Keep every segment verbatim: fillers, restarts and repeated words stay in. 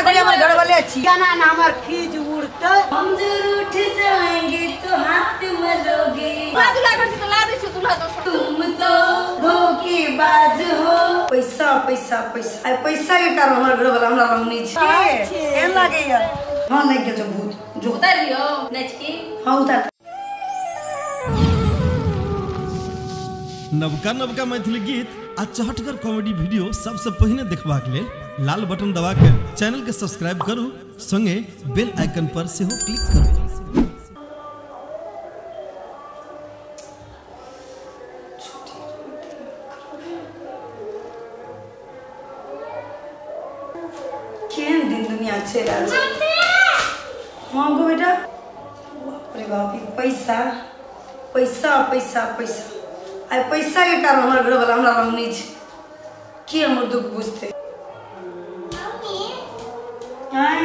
कोई हमारे घर वाले अच्छी गाना ना हमार फीज उड़त हम जरूर उठ जाएंगे तो हाथ मलोगे दुल्हा कर तो ला दे छु दुल्हा तो तुम तो धोखेबाज हो। पैसा पैसा पैसा आई पैसा के कारण हमार घर वाला हमरा रंग नहीं छे केन लागे यार। हां लग गेल भूत जो उतार लियो नच के। हां उतार। नवका नवका मैथिली गीत आ चहटगर कॉमेडी वीडियो सबसे पहले देखबाक लेल लाल बटन दबा के चैनल के सब्सक्राइब करू संगे बेल आइकन पर सेहो क्लिक करू। केन दिन दुनिया छे राज। हां गो बेटा अरे बाप रे पैसा पैसा पैसा पैसा आई पैसा के कारण हमार घर वाला हमरा रंग नहीं छे के हमर दुख बुझते। हां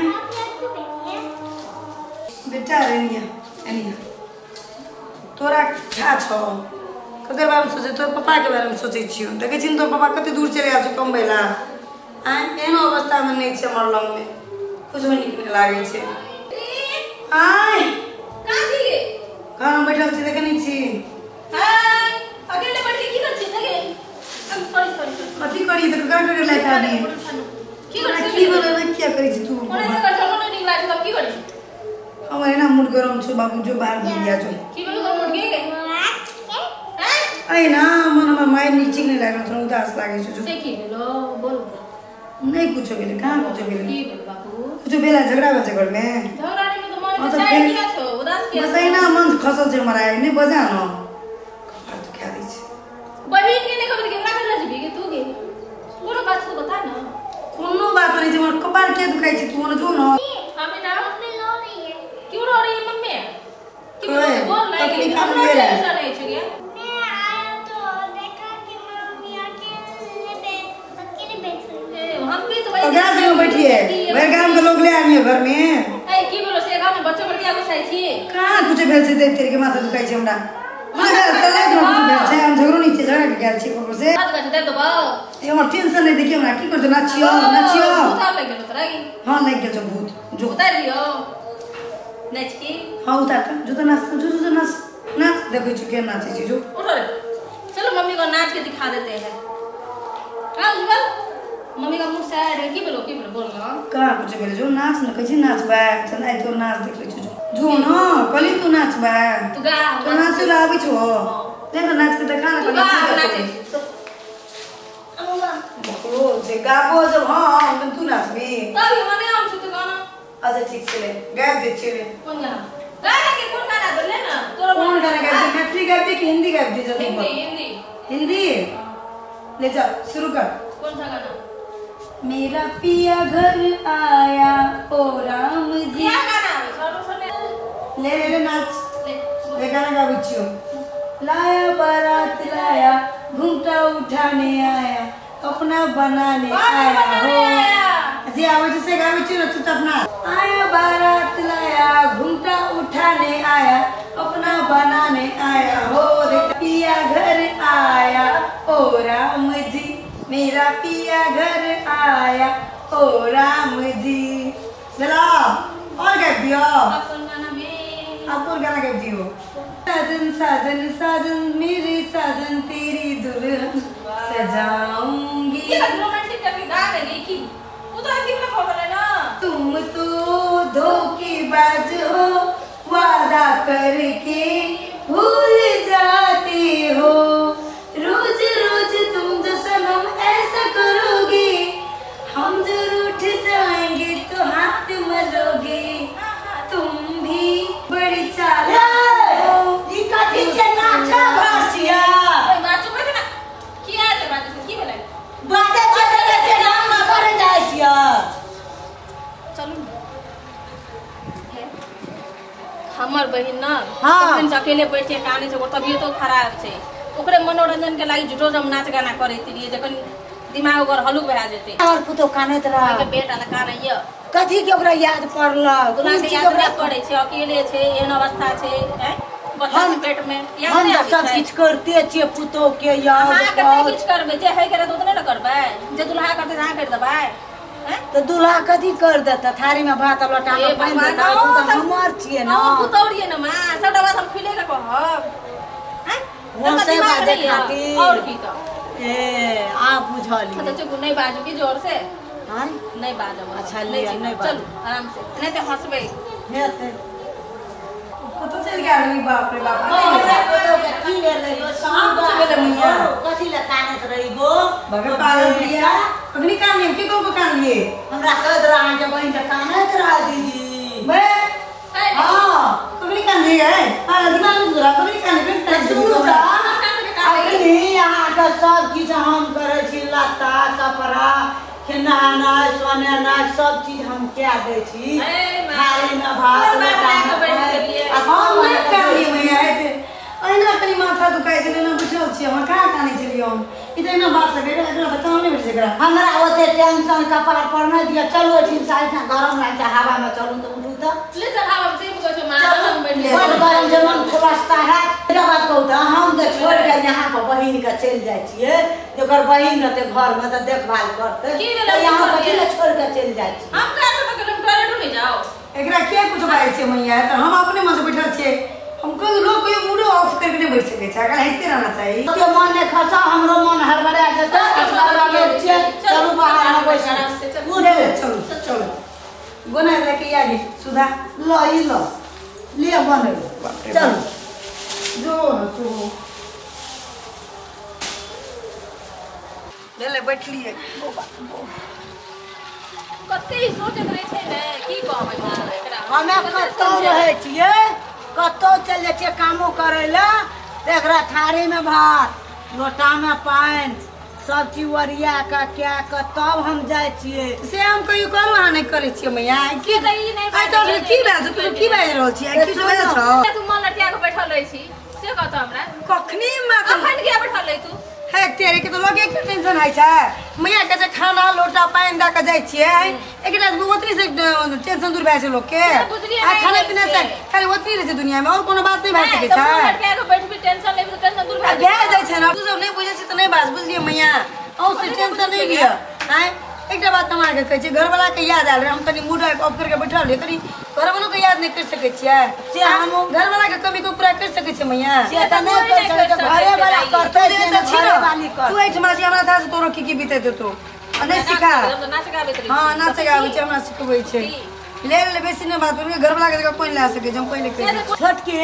बेटा रेनिया एनिया तोरा क्या छो ककर बारे में सोचे तोर पापा के बारे में सोचे छियो देखे छिन तोर पापा कते दूर चले आ छ कमबैला आ एनो अवस्था में नहीं छे हमर लंग में कुछ भी निकले लागे छे। आय का छी घर में बैठल छी देखे नहीं छी। हाय अकेले बैठ के की कर छी देखे सॉरी सॉरी कथि करी त का करे लाइक आनी की कर छी की बोले ना क्या करी छी तू कोने से कर चलो नहीं लाग तब की करी हमारे ना मूड गरम छ बाबू जो बाहर भूल गया जो की बोलो तो मुड़ गए हैं आई ना मन हमर माय नीचे नहीं लागल थोड़ा उदास लागे छ जो से की बोलो बोल नहीं कुछ बेले कहां कुछ बेले की बोल बाबू कुछ बेला झगड़ा बचे घर में झगड़ा नहीं में तो मन में चाय किया छो उदास किया बस आई ना मन खसल छ हमरा नहीं बजा न कपार तो क्या दै छ बहिन के नहीं खबर के लागल रही के तू के कोनो बात तो बता ना कोनो बात नहीं छ हमर कपार के दुखाई छ तू न जो न हमें ना मम्मी लो रही है क्यों रो रही है मम्मी क्यों बोल रही है तकलीफ हम ले रहा है ऐसा नहीं छ गया मैं आया तो देखा कि मम्मी अकेले बैठ अकेले बैठ रही है। हम भी तो तो गांव में बैठी है मेरे गांव के लोग ले आनी है घर में ए की बोलो से गांव में बच्चों पर क्या गुस्सा छी कहां कुछ भेल से देख तेरे के माथा दुखाई छ हमरा मुझे चला दो कुछ भेल से हम झगड़ो नहीं छ झगड़ा के गेल छी कोको से हाथ का दे दो बाओ ये हमर टेंशन नहीं देखिए हमरा की कर दो नाचियो नाचियो उतार लग गेलो तोरा की हां लग गेल छ भूत जो उतार लियो नच के हां उतार का जो तो नाच जो जो नाच नाच देखो छ के नाचे छी जो उठो रे चलो मम्मी को नाच के दिखा देते हैं हां उजबल मम्मी का मुंह सैड है की बोलो की बोलो बोल ना कहां कुछ भेल जो नाच न कहि नाच बा चल आई तो नाच देख ले छ जो न कली तू नाच बा तू गा तो नाच लावी छ ले तो नाच के देखा ना तू गा नाचे ओ जे गाबो जब हां तू नाचबी तभी मने हम से तो गाना अच्छा ठीक से ले गा दे चले कौन गाना गाना के कौन गाना बोले ना तोरा कौन गाना गाती मैथिली गाती कि हिंदी गाती जब हिंदी हिंदी हिंदी ले जा शुरू कर कौन सा गाना मेरा पिया घर आया ओ राम जी क्या गाना है सुनो सुने ले ले ले नाच ले ले गाना गा बिच्छू लाया बारात लाया घूमटा उठाने आया अपना बनाने आया हो जी आवाज से गा बिच्छू न तू अपना आया बारात लाया घूमटा उठाने आया अपना बनाने आया हो देख पिया घर आया ओ राम जी मेरा पिया घर आया ओ राम जी चला और गा दियो अपन गाना में आप और गाना गा दियो साजन साजन साजन मेरे साजन तेरी दुल्हन सजाऊंगी ये तो रोमांटिक करके गा रही की वो तो ऐसी में खोल रहे ना तुम तो धोखेबाज हो वादा करके भूल जाते हो रोज रोज तुम जो सनम ऐसा करोगे हम जरूर उठ जाएंगे तो हाथ मलोगे तुम भी बड़ी चालाक हो ई कथि छै नाचा भासिया ओए नाचो पे ना किया है बात की बोले बाते चले के नाम कर जाय छिया चलू हमर बहिन ना हाँ। दिन से अकेले बैठ के कहानी से तबियत तो खराब छै ओकरे मनोरंजन के लागि झूठो हम नाच गाना करैत रहिए जखन दिमाग ओकर हलुक भए जेते और पुतो कानैत रह के बेटा ल कान ये कथि के ओकरा याद पड़ल दुल्हा के याद नहीं पड़े छै अकेले छै एहन अवस्था छै हैं बच्चा के पेट में याद हम नहीं तो आबै सब छै कुछ करते छिए पुतो के याद हां कते कुछ करबे जे है करे तो उतने न करबे जे दुल्हा करते हां कर देबै हैं? तो दूल्हा कथी कर देता थारी में भात लटा ए के पानी भगवान, देता ओ, तू तो तब- हमर छिए ना हम पुतौड़िए न मां सबटा बात हम खुले के कहब हैं वो तब से दिमाग बाजे नहीं है। खातिर। और की तो ए आप बुझली मतलब चुप नहीं बाजू की जोर से हां नहीं बाजब अच्छा, लिया, नहीं बाजब। चलो आराम से नहीं तो हंसबे हेते पता चल गया रे बाप रे बाप हमरा को के की ले ले कहाँ कुछ भेले मैया? कथी ले कानत रही गो भगे पागल बिया अग्नि कान लिए के को कान लिए हमरा कह रहा है जब बहन के कानत रहा दीदी बे हां अग्नि कान लिए है हां दिमाग में जरा अग्नि कान के सुनो का अखनी यहाँ का सब चीज हम करे छी लत्ता कपड़ा खिनाना सोनाना सब चीज हम क्या दे छी ए, माँ। थाली में भात और बात लटा लगा के बैठ गेलिए। हम नहीं कान लिए मैया है अइना कनी माथा दुखाई छले ना बुझल छी हम का काने छलियो हम इते ना बात से बेटा एकरा बच्चा नहीं बुझे एकरा हमरा ओते टेंशन कपार पर नहीं दिया चलो ठीक साइड ना गरम लाग जा हवा में चलूं तो उठू तो ले चल हवा में से को जो मां हम बैठ ले बड़ गरम जमन खुलस्ता है तेरा बात कहू तो हम देख छोड़ के यहाँ पर बहिन के चल जाय छिए जेकर बहिन रहते घर में तो देखभाल करते की भेलै यहाँ घर पर के? के छोड़ के चल जाय छी हम का तो के टॉयलेट में जाओ एकरा के कुछ बाई छे मैया तो हम अपने मन से बैठल छे हमको लोग कोई मूड ऑफ करके नहीं बैठ सके छै अगर हंसते रहना चाहिए तो मन ने खसा हमरो मन हड़बड़ा जाता चलो बाहर में बैठ आराम से चल ले ले चलो चलो बना लेके आ गई सुधा लो ई लो ले बने चलो जो न तू ले ले बैठ लिए कते सोचत रहे छै ने की कहबै मां एकरा हमें कतौ रहे छिए कतौ चल जाय छिए कामो करे ला एकरा थारी में भात लोटा में पानी सब चीज वरिया का क्या का तब हम जाय छिए से हम कहियो करू अहाँ नहीं करे छियै मैया की तो ई नहीं आई तो की बात तू की बाज रहल छी आई की बाज छ तू मन लटिया के बैठल रही छी से कहत हमरा कखनी माता अखन किया बैठल रही तू है तेरे के तो लगे के टेंशन है छै मैया के जे खाना लोटा पानी दा के जाय छियै एकरा ओतनी से टेंशन दूर भए छै लोग के बुझलियै आ नहीं खाना होइ पीना छै। से खाली ओतनी रहे छै दुनिया में और कोनो बात नहीं भए सके तो मन छै लटिया के बैठ भी टेंशन लेबी तो टेंशन दूर आ भए भए जाय छै ना तू सब नहीं बुझे छी त नहीं बात बुझलिए मैया औ से टेंशन नहीं लिया हैं एकटा बात हमरा के कहै छै घर वाला के याद आल रे हम तनी मूड ऑफ करके बैठल रही तनी घर वालों के याद नहीं कर सके छियै से हम घर वाला के कमी को पूरा कर सके छै मैया से त नहीं कर सके घरे वाला करते तो छै छी घरे ना वाली कर तू एठ मासी हमरा था से तोरो की की बीते देतो आ नहीं सिखा हम तो नाच गाबैत रही हां नाच गाबै छै हमरा सिखबै छै ले ले बेसी नहीं बात उनके घर वाला के जगह कोई ला सके हम पहले कह दी छोटके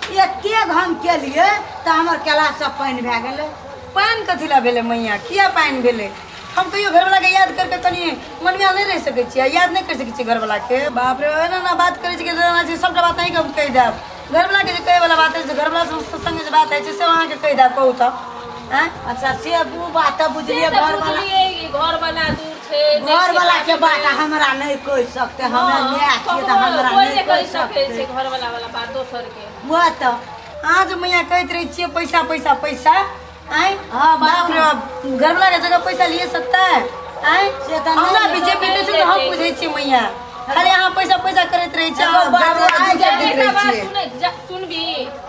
एते घम के लिए त हमर क्लास सब पानी भए गेलै पानी कथी ला भेले मैया किया पानी भेले हम कहियो घर वाला के याद करके कनी मन में नहीं रह सके छियै याद नहीं कर सके छियै घर वाला के बाप रे एना ना बात करे छी के रहना छै सबटा बात नहीं हम कह देब घर वाला के जे कहे वाला बात है जे घर वाला से संग जे बात है से अहाँ के कह देब कहू त हैं अच्छा से वो बात बुझलिए घर वाला घर वाला दूर छे घर वाला के बात हमरा नहीं कह सकते हमें न्याय छिए त हमरा नहीं कह सकते छे घर वाला वाला बात दोसर के वो तो आज मैया कहत रही छियै पैसा पैसा पैसा आई हाँ, बाप रे बाप घर वाला के जगह पैसा लिए सकता है आई से त नहीं हमरा बीजेपी ते छै हम बुझै छियै मैया खाली अहाँ पैसा पैसा करैत रही छियै एगो बात घर वाला आइ के जाए देख एकटा बात रही छियै सुनै सुनबी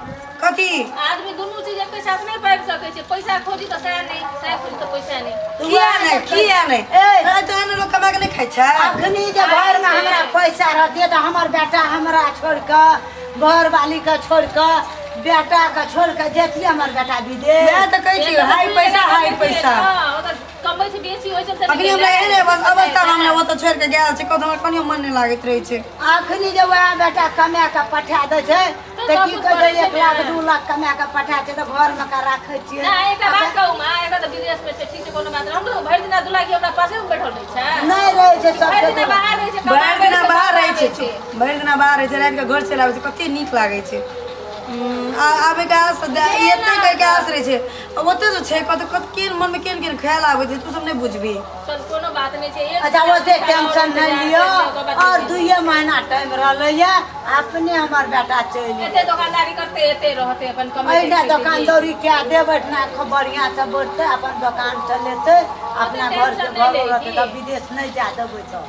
कथी आदमी दुनू चीज एक साथ नहीं पाबि सकै छै पैसा खोजी तो सह नहीं सह खोजी तो पैसा नहीं किया नहीं किया नहीं ए ए तो एने लोग कमा के नहीं खाइ छै अखनी जे घर में हमरा पैसा रहते तो हमर बेटा हमरा छोड़ के घर वाली के छोड़ के बेटा के छोड़ के जेती हमर बेटा विदेश मैं तो कहै छी हाई पैसा हाई पैसा हां ओ त कमाई से बेसी होय छै त अखनी हमरा एने बस अवस्था में हमरा ओतऽ छोड़ के गेल छै कत हमरा कनियो मन नहीं लागैत रहै छै अखनी जे वह बेटा कमा के पठा दे छै तो तो सब की कुछ कर करै छै एक लाख ने। दू लाख कमा के पठा छै तो घर में का राखे छिए ना एकटा बात कहू मां एकटा त विदेश में छै ठीक छै कोनो बात हम तो भरि दिन दुला के हमरा पासे में बैठल रहै छै नहीं रहे छै सब भरि दिन बाहर रहै छै भरि दिना बाहर रहै छै भरि दिना बाहर रहै छै राति के घर चलि आबै छै कते नीक लागै छै हम्म, आ- आबे के आस एते कह के आस रहे छै ओते जो छै कत कत केन मन में केन केन ख्याल आबै छै तू सब नहीं बुझबी चल कोनो बात नहीं छै एक अच्छा ओते टेंशन नहीं लियो और दुइये महीना टाइम रहले या अपने हमर बेटा चलि एते दुकानदारी करते एते रहते अपन कमाई अइना दुकानदारी क्या देबै ना बढ़िया से बढ़ते अपन दुकान चलेते अपना घर से घर रहते तब विदेश नहीं जा देबै तो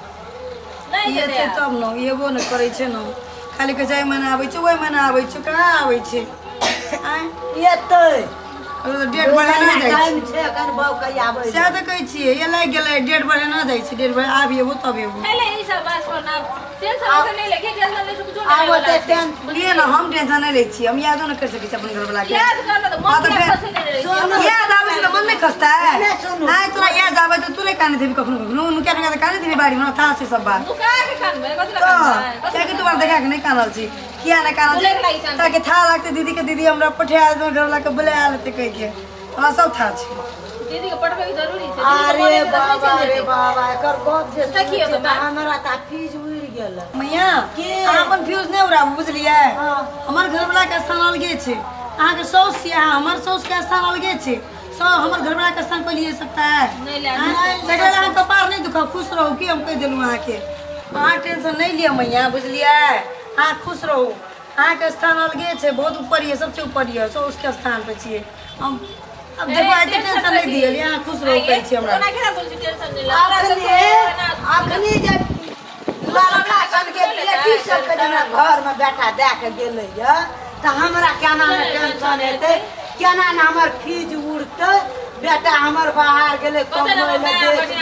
नहीं ये दे तब न येबो न करे छै न खाली के जाय महीना आबै छै ओइ महीना आबै छै कहाँ आबै छै आय एते डेट बढ़े ना जाइ टाइम छै अखन बाऊ कहि आबै सएह तऽ कहै छियै ये लागि गेलै डेट बढ़े ना जाइ छै डेट बढ़े आब एबो तब एबो पहले ई सब बात करना टेंशन से नहीं लेके टेंशन ले कुछ आब ओते टेंशन लिए ना हम टेंशन नहीं लै छियै हम यादो नहीं कर सकै छी अपन घर वाला के याद करना तो मन में फंसे नहीं रही याद आबै छै मन नहीं खसता है नहीं, सुनू। आइ तोरा याद आबै तो तू नहीं काने देबी कखनो कखनो नु क्या नहीं काने देबी बाड़ी में था से सब बात मुका के कान में कथि तो लगा क्या कि तुम्हारे देखा के नहीं कानल छी किया नहीं कानल बोले के लागि कान। ताकि था लागते दीदी के दीदी हमरा पठा दो घर वाला के बुला लेते कह के हमरा सब था छी दीदी के पढ़वे की जरूरी छै अरे बाबा रे बाबा एकर गप जे देखियो सुनै बाबा। छै, हमरा त फीस उड़ि गेल मैया के? अहाँ अपन फ्यूज नहीं उड़ा बुझलिए हाँ। हमर घर वाला के स्थान अलगे छै अहाँ के सौस छियै अहाँ हमर सौस के स्थान अलगे छै सब हमर घर वाला के स्थान पर लिए सकता है नहीं ले देखला अहाँ कपार नहीं दुखा खुश रहू कि हम कह देलू अहाँ के अहाँ टेंशन नहीं लिया मैया बुझलिए अहाँ खुश रहू अहाँ के स्थान अलगे छै बहुत ऊपर ये सबसे ऊपर ये सौस के स्थान पे छियै हम अब देखो आइ टेंशन नहीं दिए अहाँ खुश रहू कहै छी हमरा कोना केना बोल छी टेंशन नहीं अखनी अखनी जे लड़का सन के बेटी सब के जेना घर में बेटा दे के गेलै य त हमरा केना ने टेंशन हेतै केना ने हमर फीज उड़तै बेटा हमर बाहर गेलै कमबै ले देश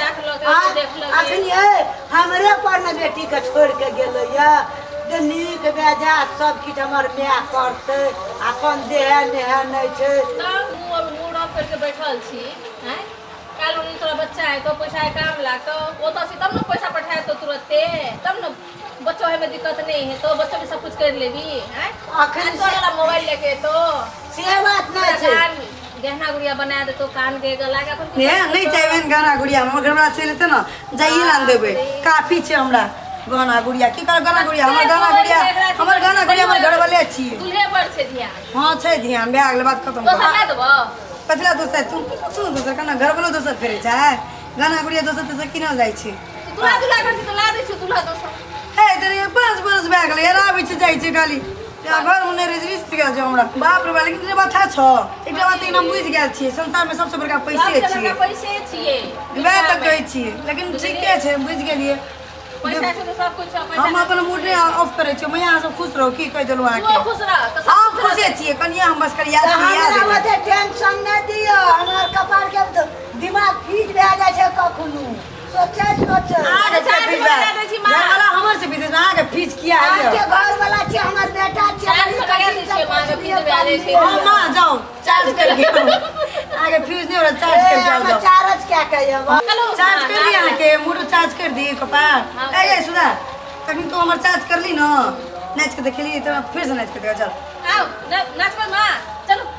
विदेश अखनी ए हमरे पर ने बेटी के छोड़ के गेलै य जे नीक बेजा सब किछ हमर माय करतै अपन देह नेह नहि छै तब मुंह मूड ऑफ करके बैठल छी हैं काल उनी तोरा बच्चा है तो पैसा है काम लागतो वो तो तब न पैसा पठाए तो तुरंते तब न बच्चों है में दिक्कत नहीं है तो बच्चों भी सब कुछ कर लेबी हैं अखन तो वाला मोबाइल लेके तो से बात नहीं छै गहना गुड़िया बना दे तो कान के गला के अपन ने नहीं चाहिए गाना गुड़िया हमर घर वाला चलते ना जाइए लान देबे काफी छै हमरा गाना गुड़िया की कर गाना गुड़िया हमर गाना गुड़िया हमर गाना गुड़िया हमर घर वाले छियै दूल्हे पर छे ध्यान हां छै ध्यान भए गेल बात खत्म तो सका देबो पछला दोसर तू तू दोसर गाना घर वाला दोसर फेरे छै गाना गुड़िया दोसर दोसर किनल जाइ छै दूल्हा दूल्हा कर तो ला दे छी दूल्हा दोसर हे तेरे पांच बरस भए गेल यार आबै छै जाइ छै खाली या घर में रेजिस्ट गेल छै हमरा बाप रे बाप लेकिन बात छ एकटा बात हम बुझि गेल छियै संसार में सबसे बड़का पैसे छियै पैसे छियै वएह तक कहै छियै लेकिन ठीके छै बुझि गेलियै पैसा से तो सब कुछ है हम अपन मूड ऑफ करे छियै मैं यहाँ सब खुश रहू की कह देलू अहाँ तू के खुश रह तो हम खुशे छियै कनिया हम बस कर याद हमरा याद ओते टेंशन नहि दियो हमर कपार के तो दिमाग फीट भए जाइ छै कखनो सोचे सोचे आगे चार्ज फीस लगा दै छी माँ। घर वाला हमर से विदेश अहाँ के फीस किया है आके घर वाला छै हमर बेटा छै चार्ज लगा दै छी माँ के फीस दे दे छी हां मां जाओ चार्ज कर के आगे फ्यूज नहीं हो रहा चार्ज कर के आओ जाओ चार्ज क्या कहियो चार्ज कर दी अहाँ के मूड चार्ज कर दी कपार ए ए सुधा तखन तू हमर चार्ज कर ली ना नाच के देखली तो फिर से नाच के देखा चल आओ नाच पर माँ चलो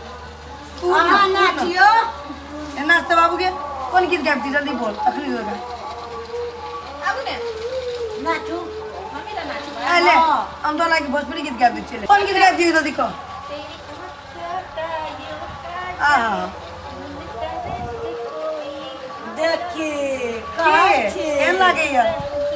तू अहाँ नाचियो ए नाचते बाबू के कौन गीत गाबती जल्दी बोल अखनी लगा आबू ने नाचू मम्मी ला नाच ए ले हम तो लागे भोजपुरी गीत गाबती चले कौन गीत गाबती तो देखो आ देखी के कहै छी केहन लागे या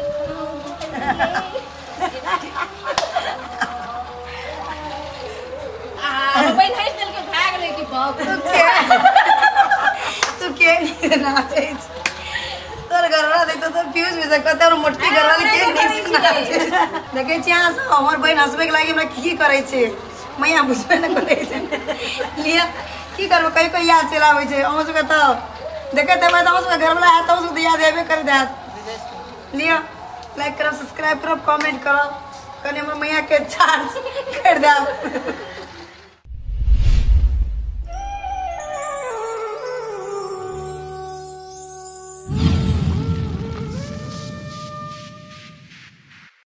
आ बहन है चल के भाग ले की बाप तू के तू के नहीं नाचे तोर घरवाला देखतो तो फ्यूज में से कते और मोटकी घरवाली के नहीं नाचे देखे छी अहाँ सब हमर बहन हंसबे के लागी हमरा की करे छै मैया बुझबे न करे छै लिया की करबो कई कई याद चलावे छै हम सब तो देखे ते मैं हम सब घरवाला है तो सब याद हेबे कर देत लिया लाइक करो सब्सक्राइब करो कमेंट करो कने हमर मैया के चार्ज कर दे